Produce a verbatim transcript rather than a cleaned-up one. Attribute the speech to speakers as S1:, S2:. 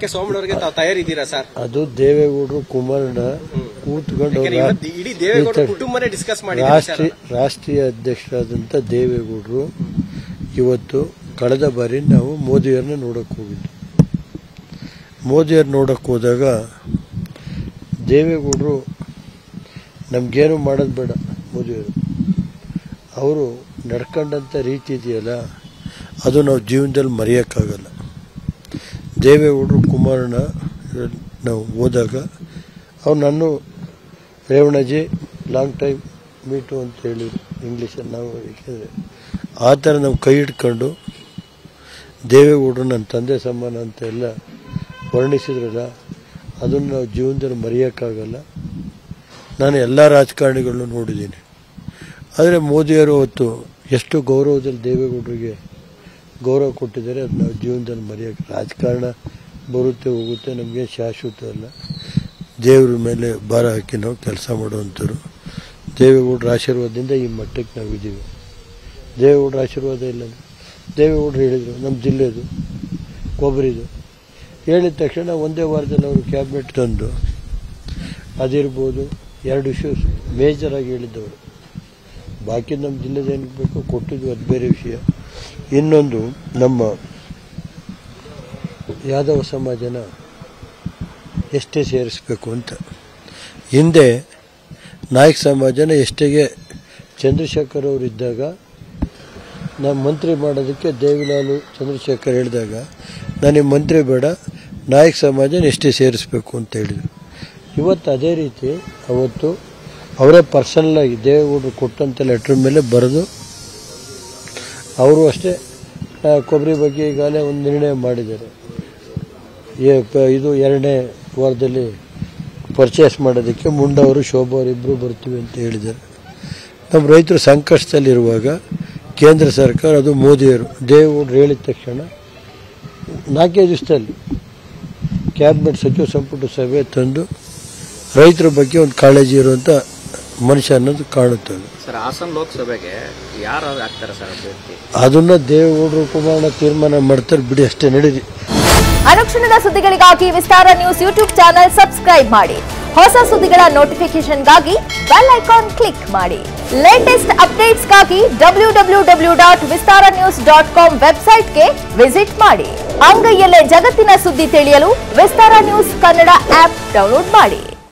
S1: ಸೋಮಣ್ಣವರಿಗೆ ತಾವು ತಯಾರಿದ್ದೀರಾ ಸರ್?
S2: ಅದು ದೇವೇಗೌಡರು ಕುಮಾರಣ್ಣ ಕೂತ್ಕೊಂಡು
S1: ಇಡೀ ದೇವೇಗೌಡರ ಕುಟುಂಬನೇ ಡಿಸ್ಕಸ್ ಮಾಡಿ
S2: ರಾಷ್ಟ್ರೀಯ ಅಧ್ಯಕ್ಷರಾದಂತ ದೇವೇಗೌಡರು ಇವತ್ತು ಕಳೆದ ಬಾರಿ ನಾವು ಮೋದಿಯವ್ರನ್ನ ನೋಡಕ್ ಹೋಗಿದ್ದು. ಮೋದಿಯವ್ರ ನೋಡಕ್ ಹೋದಾಗ ದೇವೇಗೌಡರು ನಮ್ಗೇನು ಮಾಡೋದು ಬೇಡ, ಮೋದಿಯವರು ಅವರು ನಡ್ಕೊಂಡಂಥ ರೀತಿ ಇದೆಯಲ್ಲ ಅದು ನಾವು ಜೀವನದಲ್ಲಿ ಮರೆಯೋಕ್ಕಾಗಲ್ಲ. ದೇವೇಗೌಡರು ಕುಮಾರಣ್ಣ ನಾವು ಹೋದಾಗ ಅವ್ರು ನಾನು ರೇವಣಜಿ ಲಾಂಗ್ ಟೈಮ್ ಮೀಟು ಅಂತ ಹೇಳಿ ಇಂಗ್ಲೀಷಲ್ಲಿ ನಾವು ಏಕೆಂದರೆ ಆ ಥರ ನಾವು ಕೈ ಹಿಡ್ಕೊಂಡು ದೇವೇಗೌಡರು ನನ್ನ ತಂದೆ ಸಮಾನ ಅಂತ ಎಲ್ಲ ವರ್ಣಿಸಿದ್ರಲ್ಲ ಅದನ್ನು ನಾವು ಜೀವನದಲ್ಲಿ ಮರೆಯೋಕ್ಕಾಗಲ್ಲ. ನಾನು ಎಲ್ಲ ರಾಜಕಾರಣಿಗಳನ್ನು ನೋಡಿದ್ದೀನಿ. ಆದರೆ ಮೋದಿಯವರು ಅವತ್ತು ಎಷ್ಟು ಗೌರವದಲ್ಲಿ ದೇವೇಗೌಡರಿಗೆ ಗೌರವ ಕೊಟ್ಟಿದ್ದಾರೆ, ಅದು ನಾವು ಜೀವನದಲ್ಲಿ ಮರೆಯೋಕ್ಕೆ. ರಾಜಕಾರಣ ಬರುತ್ತೆ ಹೋಗುತ್ತೆ, ನಮಗೆ ಶಾಶ್ವತ ಅಲ್ಲ. ದೇವ್ರ ಮೇಲೆ ಭಾರ ಹಾಕಿ ನಾವು ಕೆಲಸ ಮಾಡುವಂಥವ್ರು. ದೇವೇಗೌಡರ ಆಶೀರ್ವಾದದಿಂದ ಈ ಮಟ್ಟಕ್ಕೆ ನಾವಿದ್ದೀವಿ. ದೇವೇಗೌಡರ ಆಶೀರ್ವಾದ ಇಲ್ಲ. ದೇವೇಗೌಡರು ಹೇಳಿದರು ನಮ್ಮ ಜಿಲ್ಲೆದು ಕೊಬ್ಬರಿದು ಹೇಳಿದ ತಕ್ಷಣ ಒಂದೇ ವಾರದಲ್ಲಿ ಅವರು ಕ್ಯಾಬಿನೆಟ್ ತಂದು ಅದಿರ್ಬೋದು ಎರಡು ಇಶ್ಯೂಸ್ ಮೇಜರ್ ಆಗಿ ಹೇಳಿದ್ದವರು. ಬಾಕಿ ನಮ್ಮ ಜಿಲ್ಲೆದ ಏನಕ್ಕೆ ಬೇಕು ಕೊಟ್ಟಿದ್ವಿ, ಅದು ಬೇರೆ ವಿಷಯ. ಇನ್ನೊಂದು ನಮ್ಮ ಯಾದವ ಸಮಾಜನ ಎಷ್ಟೇ ಸೇರಿಸಬೇಕು ಅಂತ. ಹಿಂದೆ ನಾಯಕ ಸಮಾಜನ ಎಷ್ಟೇಗೆ ಚಂದ್ರಶೇಖರ್ ಅವರು ಇದ್ದಾಗ ನಾವು ಮಂತ್ರಿ ಮಾಡೋದಕ್ಕೆ ದೇವಿಲಾಲು ಚಂದ್ರಶೇಖರ್ ಹೇಳಿದಾಗ ನನಗೆ ಮಂತ್ರಿ ಬೇಡ, ನಾಯಕ ಸಮಾಜನ ಎಷ್ಟೇ ಸೇರಿಸಬೇಕು ಅಂತ ಹೇಳಿದರು. ಇವತ್ತು ಅದೇ ರೀತಿ ಅವತ್ತು ಅವರೇ ಪರ್ಸನಲಾಗಿ ದೇವೇಗೌಡರು ಕೊಟ್ಟಂಥ ಲೆಟ್ರ್ ಮೇಲೆ ಬರೆದು ಅವರು ಅಷ್ಟೇ ಕೊಬ್ಬರಿ ಬಗ್ಗೆ ಈಗಾಗಲೇ ಒಂದು ನಿರ್ಣಯ ಮಾಡಿದ್ದಾರೆ. ಇದು ಎರಡನೇ ವಾರದಲ್ಲಿ ಪರ್ಚೇಸ್ ಮಾಡೋದಕ್ಕೆ ಮುಂಡವರು ಶೋಭಾ ಅವರಿಬ್ಬರು ಬರ್ತೀವಿ ಅಂತ ಹೇಳಿದ್ದಾರೆ. ನಮ್ಮ ರೈತರು ಸಂಕಷ್ಟದಲ್ಲಿರುವಾಗ ಕೇಂದ್ರ ಸರ್ಕಾರ ಅದು ಮೋದಿಯವರು ದೇವೇಗೌಡರು ಹೇಳಿದ ತಕ್ಷಣ ನಾಲ್ಕೈದು ದಿವಸದಲ್ಲಿ ಕ್ಯಾಬಿನೆಟ್ ಸಚಿವ ಸಂಪುಟ ಸಭೆ ತಂದು ರೈತರ ಬಗ್ಗೆ ಒಂದು ಕಾಳಜಿ ಇರುವಂಥ ಮನುಷ್ಯ ಅನ್ನೋದು ಕಾಣುತ್ತದೆ.
S1: ಸರ್, ಹಾಸನ ಲೋಕಸಭೆಗೆ ಯಾರು ಆಗ್ತಾರೆ ಸರ್ ಅಭ್ಯರ್ಥಿ?
S2: ಅದನ್ನ ದೇವೇಗೌಡರು ಕುಮಾರಣ್ಣ ತೀರ್ಮಾನ ಮಾಡ್ತಾರೆ ಬಿಡಿ, ಅಷ್ಟೇ ನಡೆದಿ.
S3: ಅನುಕ್ಷಣದ ಸುದ್ದಿಗಳಿಗಾಗಿ Vistara news YouTube channel subscribe ಮಾಡಿ. ಹೊಸ ಸುದ್ದಿಗಳ ನೋಟಿಫಿಕೇಶನ್ಗಾಗಿ ಬೆಲ್ ಐಕಾನ್ ಕ್ಲಿಕ್ ಮಾಡಿ. ಲೇಟೆಸ್ಟ್ ಅಪ್ಡೇಟ್ಸ್ಗಾಗಿ W W W dot Vistara news dot com ವೆಬ್ಸೈಟ್ಗೆ ವಿಸಿಟ್ ಮಾಡಿ. ಅಂಗೈಯಲ್ಲೇ ಜಗತ್ತಿನ ಸುದ್ದಿ ತಿಳಿಯಲು Vistara news Kannada app download ಮಾಡಿ.